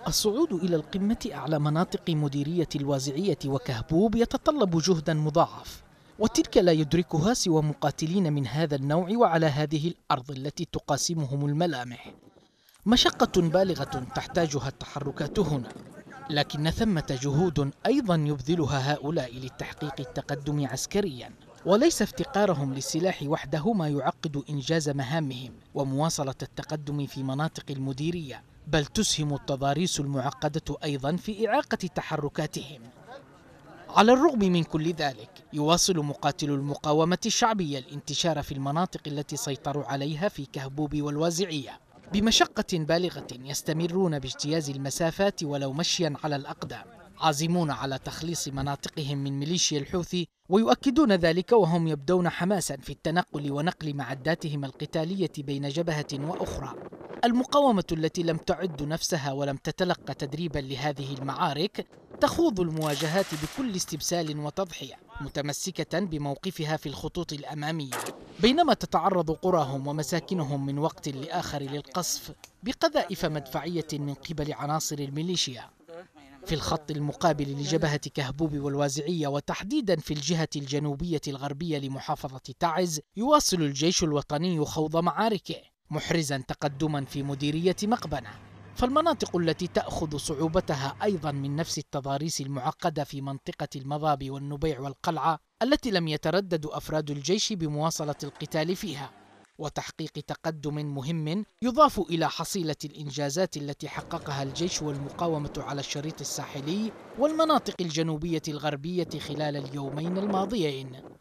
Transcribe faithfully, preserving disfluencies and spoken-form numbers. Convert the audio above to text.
الصعود إلى القمة أعلى مناطق مديرية الوازعية وكهبوب يتطلب جهدا مضاعف، وتلك لا يدركها سوى مقاتلين من هذا النوع وعلى هذه الأرض التي تقاسمهم الملامح. مشقة بالغة تحتاجها التحركات هنا، لكن ثمة جهود أيضا يبذلها هؤلاء للتحقيق التقدم عسكريا، وليس افتقارهم للسلاح وحده ما يعقد إنجاز مهامهم ومواصلة التقدم في مناطق المديرية، بل تسهم التضاريس المعقدة أيضا في إعاقة تحركاتهم. على الرغم من كل ذلك، يواصل مقاتلو المقاومة الشعبية الانتشار في المناطق التي سيطروا عليها في كهبوب والوازعية بمشقة بالغة، يستمرون باجتياز المسافات ولو مشيا على الأقدام، عازمون على تخليص مناطقهم من ميليشيا الحوثي، ويؤكدون ذلك وهم يبدون حماسا في التنقل ونقل معداتهم القتالية بين جبهة وأخرى. المقاومة التي لم تعد نفسها ولم تتلقى تدريبا لهذه المعارك تخوض المواجهات بكل استبسال وتضحية، متمسكة بموقفها في الخطوط الأمامية، بينما تتعرض قراهم ومساكنهم من وقت لآخر للقصف بقذائف مدفعية من قبل عناصر الميليشيا. في الخط المقابل لجبهة كهبوب والوازعية، وتحديدا في الجهة الجنوبية الغربية لمحافظة تعز، يواصل الجيش الوطني خوض معاركه، محرزا تقدما في مديرية مقبنة. فالمناطق التي تأخذ صعوبتها أيضا من نفس التضاريس المعقدة في منطقة المضاب والنبيع والقلعة، التي لم يتردد أفراد الجيش بمواصلة القتال فيها وتحقيق تقدم مهم يضاف إلى حصيلة الإنجازات التي حققها الجيش والمقاومة على الشريط الساحلي والمناطق الجنوبية الغربية خلال اليومين الماضيين.